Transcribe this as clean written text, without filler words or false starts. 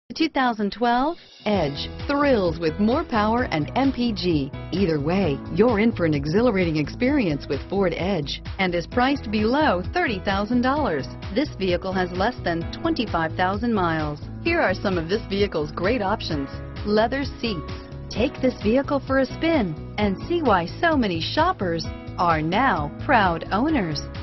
The 2012 Edge thrills with more power and MPG. Either way, you're in for an exhilarating experience with Ford Edge and is priced below $30,000. This vehicle has less than 25,000 miles. Here are some of this vehicle's great options: leather seats. Take this vehicle for a spin and see why so many shoppers are now proud owners.